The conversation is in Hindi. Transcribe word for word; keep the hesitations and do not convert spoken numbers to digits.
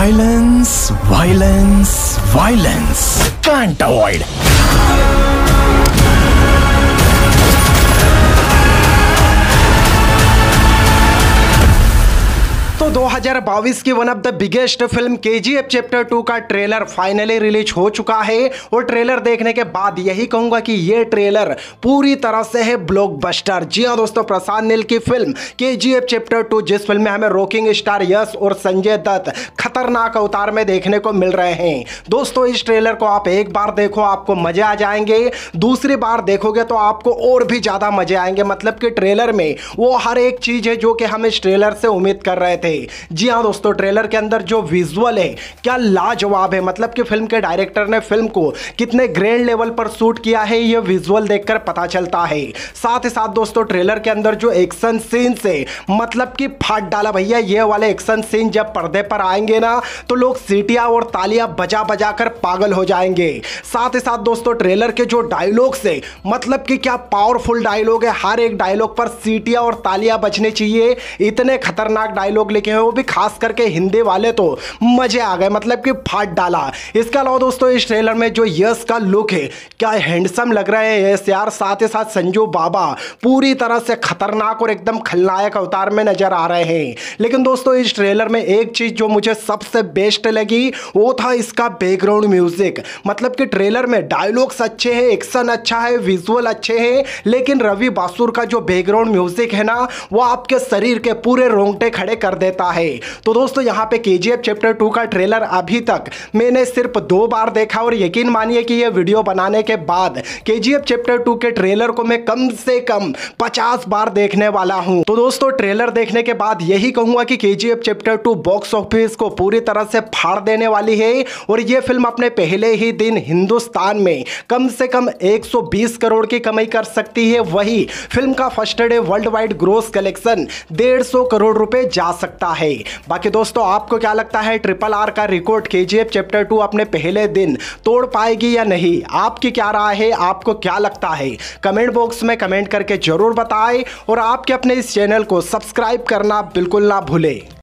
Violence, violence, violence. Can't avoid. तो दो हज़ार बाईस की one of the biggest film KGF chapter two का ट्रेलर फाइनली रिलीज हो चुका है और ट्रेलर देखने के बाद यही कहूंगा कि ये ट्रेलर पूरी तरह से है ब्लॉकबस्टर। जी हां दोस्तों, प्रशांत नील की फिल्म केजीएफ चैप्टर टू, जिस फिल्म में हमें रॉकिंग स्टार यश और संजय दत्त खतरनाक अवतार में देखने को मिल रहे हैं। दोस्तों इस ट्रेलर को आप एक बार देखो आपको मजे आ जाएंगे, दूसरी बार देखोगे तो आपको और भी ज्यादा मजे आएंगे। मतलब कि ट्रेलर में वो हर एक चीज है जो कि हम इस ट्रेलर से उम्मीद कर रहे थे। जी हां दोस्तों, ट्रेलर के अंदर जो विजुअल है क्या लाजवाब है। मतलब कि फिल्म के डायरेक्टर ने फिल्म को कितने ग्रैंड लेवल पर शूट किया है ये विजुअल देखकर पता चलता है। साथ ही साथ दोस्तों ट्रेलर के अंदर जो एक्शन सीन से मतलब कि फाड़ डाला भैया। ये वाले एक्शन सीन जब पर्दे पर आएंगे ना तो लोग सीटियां और तालियां बजा बजा कर पागल हो जाएंगे। साथ ही साथ दोस्तों ट्रेलर के जो डायलॉग से मतलब कि क्या पावरफुल डायलॉग है। हर एक डायलॉग पर सीटियां और तालियां बजनी चाहिए, इतने खतरनाक डायलॉग लिखे हैं, वो भी खास करके हिंदी वाले तो मजे आ गए, मतलब कि फाड़ डाला। इसके अलावा दोस्तों इस ट्रेलर में जो यश का लुक है क्या हैंडसम लग रहा है यश यार। साथ ही साथ संजू बाबा पूरी तरह से खतरनाक और एकदम खलनायक अवतार में नजर आ रहे हैं। लेकिन दोस्तों इस ट्रेलर में एक चीज जो मुझे सबसे बेस्ट लगी वो था इसका बैकग्राउंड म्यूजिक। मतलब कि ट्रेलर में डायलॉग्स अच्छे हैं, एक्शन अच्छा है, विजुअल अच्छे हैं, लेकिन रवि बासुर का जो बैकग्राउंड म्यूजिक है ना वो आपके शरीर के पूरे रोंगटे खड़े कर देता है। तो दोस्तों यहाँ पे केजीएफ चैप्टर टू का ट्रेलर अभी तक मैंने सिर्फ दो बार देखा और यकीन मानिए कि ये वीडियो बनाने के बाद केजीएफ चैप्टर टू के ट्रेलर को मैं कम से कम पचास बार देखने वाला हूं। तो दोस्तों ट्रेलर देखने के बाद यही कहूंगा कि KGF chapter two box office को पूरी तरह से फाड़ देने वाली है और ये फिल्म अपने पहले ही दिन हिंदुस्तान में कम से कम एक सौ बीस करोड़ की कमाई कर सकती है। वही फिल्म का first day worldwide gross collection डेढ़ सौ करोड़ रुपए जा सकता है। बाकी दोस्तों आपको क्या लगता है ट्रिपल आर का रिकॉर्ड केजीएफ चैप्टर टू अपने पहले दिन तोड़ पाएगी या नहीं? आपकी क्या राय है, आपको क्या लगता है? कमेंट बॉक्स में कमेंट करके जरूर बताएं और आपके अपने इस चैनल को सब्सक्राइब करना बिल्कुल ना भूलें।